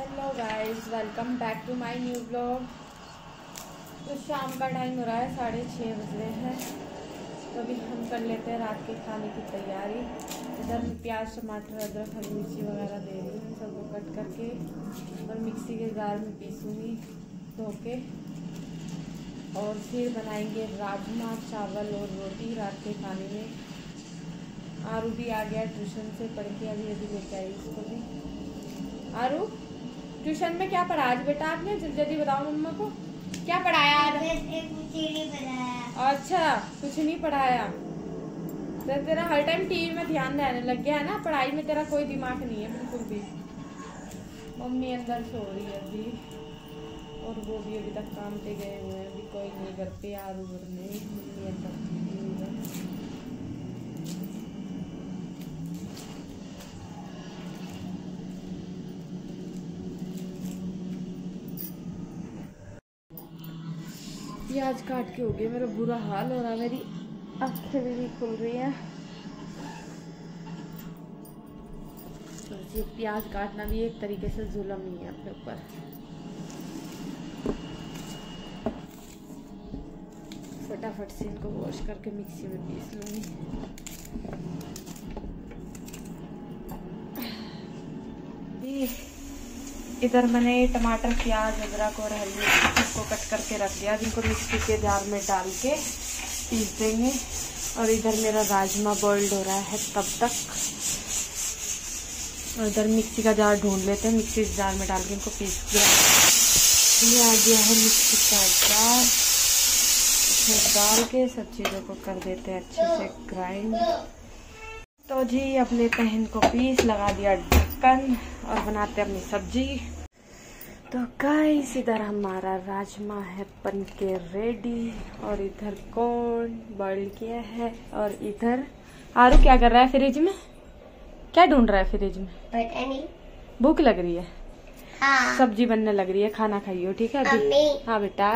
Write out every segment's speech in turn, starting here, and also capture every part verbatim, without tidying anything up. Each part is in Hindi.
Hello guys, welcome back to my new blog. तो शाम का टाइम हो रहा है, साढ़े छः बज रहे हैं। तो अभी हम कर लेते हैं रात के खाने की तैयारी। इधर मैं प्याज, टमाटर, अदरक, हरी मिर्ची वगैरह दे रही हूँ, सबको कट करके और मिक्सी के जार में पीसूँगी धो के। और फिर बनाएंगे राजमा चावल और रोटी रात के खाने में। आरू भी आ गया ट्यूशन से पढ़ के, अभी अभी लेके आई उसको भी। आरू, ट्यूशन में क्या पढ़ा आज बेटा आपने? जल्दी बताओ मम्मा को, क्या पढ़ाया आज? पढ़ाया। अच्छा, कुछ नहीं पढ़ाया। तो तेरा हर टाइम टीवी में ध्यान रहने लग गया है ना, पढ़ाई में तेरा कोई दिमाग नहीं है बिल्कुल भी। मम्मी अंदर सो रही है अभी, और वो भी अभी तक काम पे गए हुए हैं। अभी कोई नहीं घर पे। आरू घर में, मम्मी अंदर। प्याज काट के हो गया, मेरा बुरा हाल हो रहा है, मेरी आँखें भी नहीं खुल रही हैं। तो ये प्याज काटना भी एक तरीके से जुल्म ही है अपने ऊपर। फटाफट से इनको वॉश करके मिक्सी में पीस लूंगी। इधर मैंने टमाटर, प्याज, अदरक और हरी मिर्ची सबको कट करके रख दिया, जिनको मिक्सी के जार में डाल के पीस देंगे। और इधर मेरा राजमा बॉइल्ड हो रहा है तब तक। और इधर मिक्सी का जार ढूंढ लेते हैं, मिक्सी के जार में डाल के इनको पीस दिया। ये आ गया है मिक्सी का जार, इसमें डाल के सब चीज़ों को कर देते हैं अच्छे से ग्राइंड। तो जी अब लेते हैं इनको पीस, लगा दिया ढक्कन और बनाते हैं अपनी सब्जी। तो गाइस इधर हमारा राजमा है बन के रेडी, और इधर कॉर्न बॉइल किया है। और इधर आरू क्या कर रहा है फ्रिज में? क्या ढूंढ रहा है फ्रिज में? पता नहीं। भूख लग रही है? हाँ। सब्जी बनने लग रही है, खाना खाइयो ठीक है अभी। हाँ बेटा,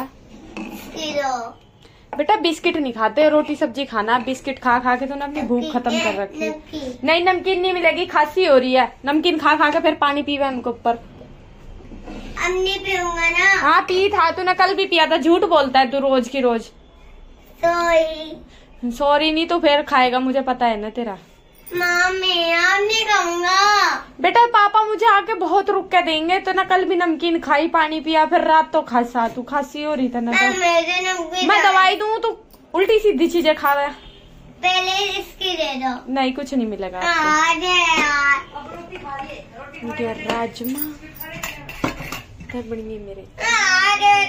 बेटा बिस्किट नहीं खाते, रोटी सब्जी खाना। बिस्किट खा खा के तो ना अपनी भूख खत्म कर रखी। नहीं नमकीन नहीं मिलेगी, खांसी हो रही है। नमकीन खा खा के फिर पानी पीवा हमको ऊपर। अब नहीं पीऊंगा ना। हाँ पी था, तूने कल भी पिया था। झूठ बोलता है तू रोज की रोज। सॉरी। सॉरी नहीं तो फिर खाएगा, मुझे पता है ना तेरा। मम्मी अब नहीं खाऊंगा। बेटा पापा मुझे आके बहुत रुक के देंगे। तो ना कल भी नमकीन खाई, पानी पिया, फिर रात तो खासा तू खांसी हो रही था ना। तो मैं दवाई दूँ तो उल्टी सीधी चीजें खा रहा है। पहले इसकी दे दो। नहीं कुछ नहीं मिलेगा आपको। राजमा बड़ी मेरे